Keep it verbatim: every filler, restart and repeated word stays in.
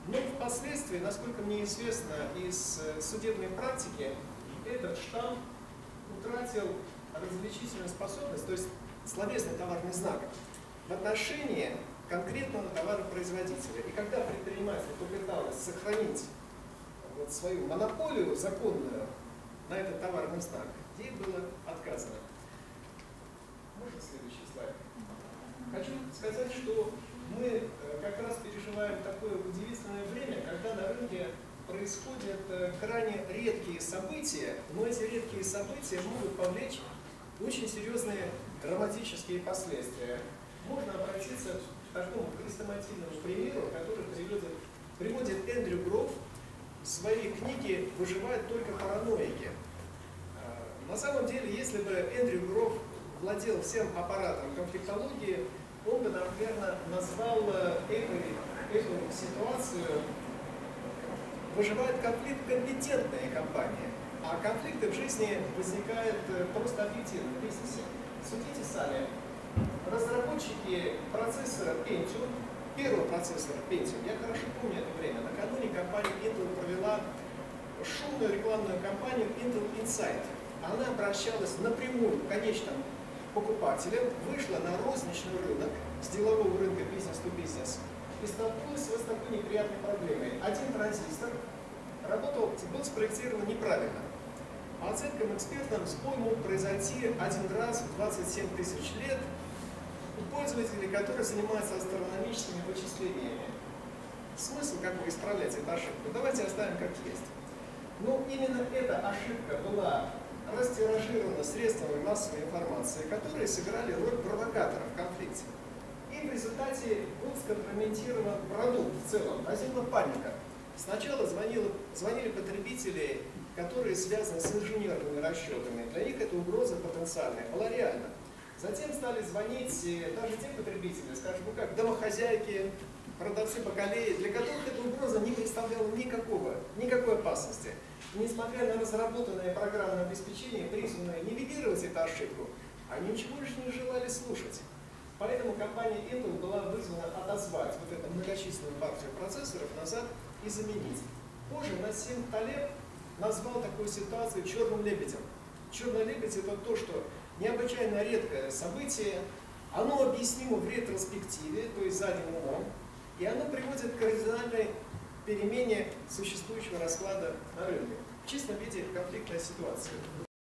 Но впоследствии, насколько мне известно из судебной практики, этот штамп утратил различительную способность, то есть словесный товарный знак, в отношении конкретного товаропроизводителя. И когда предприниматель попыталась сохранить вот свою монополию законную на этот товарный знак, ей было отказано. Можно следующий слайд? Хочу сказать, что мы как раз переживаем такое удивительное время, когда на рынке происходят крайне редкие события, но эти редкие события могут повлечь очень серьезные драматические последствия. Можно обратиться к такому хрестоматийному примеру, который приводит, приводит Эндрю Гроф в своей книге «Выживают только параноики». На самом деле, если бы Эндрю Гроф владел всем аппаратом конфликтологии, он бы, наверное, назвал эту, эту ситуацию «Выживают конфликт-компетентные компании», а конфликты в жизни возникают просто объективно в бизнесе. Судите сами. Разработчики процессора Pentium, первого процессора Pentium, я хорошо помню это время, накануне компания Intel провела шумную рекламную кампанию Intel Insight. Она обращалась напрямую к конечным покупателям, вышла на розничный рынок, с делового рынка бизнес-то-бизнес, и столкнулась с такой неприятной проблемой. Один транзистор работал, был спроектирован неправильно. По оценкам экспертов, сбой мог произойти один раз в двадцать семь тысяч лет у пользователей, которые занимаются астрономическими вычислениями. Смысл какой исправлять эту ошибку? Давайте оставим как есть. Но именно эта ошибка была растиражирована средствами массовой информации, которые сыграли роль провокатора в конфликте. И в результате был скомпрометирован продукт в целом, возникла паника. Сначала звонили, звонили потребители, которые связаны с инженерными расчетами. Для них эта угроза потенциальная была реальна. Затем стали звонить даже те потребители, скажем, ну как домохозяйки, продавцы бакалеи, для которых эта угроза не представляла никакого, никакой опасности. И несмотря на разработанное программное обеспечение, призванное нивелировать эту ошибку, они ничего лишь не желали слушать. Поэтому компания Intel была вызвана отозвать вот эту многочисленную партию процессоров назад и заменить. Позже Нассим Талеб назвал такую ситуацию черным лебедем. Черный лебедь — это то, что необычайно редкое событие, оно объяснимо в ретроспективе, то есть задним умом, и оно приводит к кардинальной перемене существующего расклада на рынке. В чистом виде конфликтная ситуация.